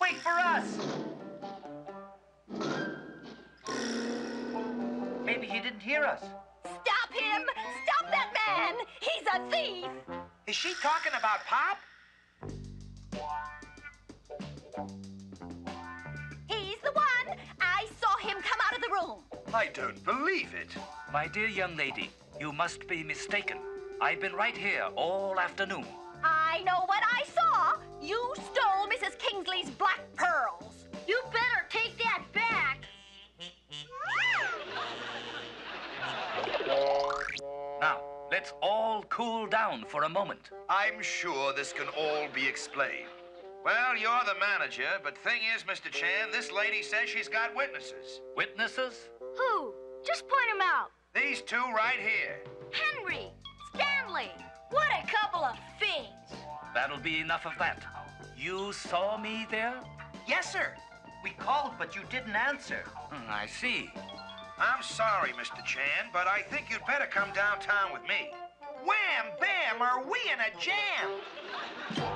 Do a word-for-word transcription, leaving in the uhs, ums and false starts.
Wait for us! Maybe he didn't hear us. Stop him! Stop that man! He's a thief! Is she talking about Pop? He's the one! I saw him come out of the room. I don't believe it. My dear young lady, you must be mistaken. I've been right here all afternoon. I know what I saw. You stole Missus Kingsley's black pearls. You better take that back. Now, let's all cool down for a moment. I'm sure this can all be explained. Well, you're the manager, but thing is, Mister Chan, this lady says she's got witnesses. Witnesses? Who? Just point him out. These two right here. Henry, Stanley. What a couple of fiends. That'll be enough of that. You saw me there? Yes, sir. We called, but you didn't answer. Hmm, I see. I'm sorry, Mister Chan, but I think you'd better come downtown with me. Wham, bam, are we in a jam?